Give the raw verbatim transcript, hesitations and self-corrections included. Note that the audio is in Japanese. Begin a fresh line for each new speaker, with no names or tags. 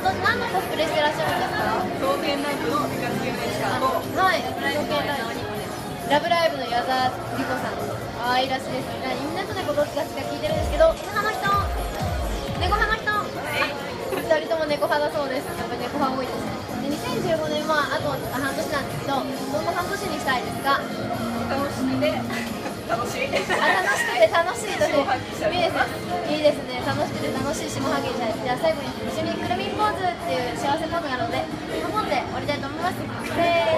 の何のコスプレしてらっしゃるんですか？
当店ライブの三日月ヨネシカと、
はい、当店ライブ。ラブライブの矢沢莉子さん、可愛らしいですね。みんなと猫どっちが好きか聞いてるんですけど、犬派の人、猫派の人、ふたりとも猫派だそうです。やっぱり猫派多いです。でにせんじゅうごねんはあと半年なんですけど、どんな半年にしたいですか？
楽しくて楽しい。
あ、楽しくて楽しいとね、いいですね。いいですね。楽しくて楽しい下半期じゃじゃあ最後に一緒にくるみんポーズっていう幸せポーズがあるので、このポーズで終わりたいと思います。せー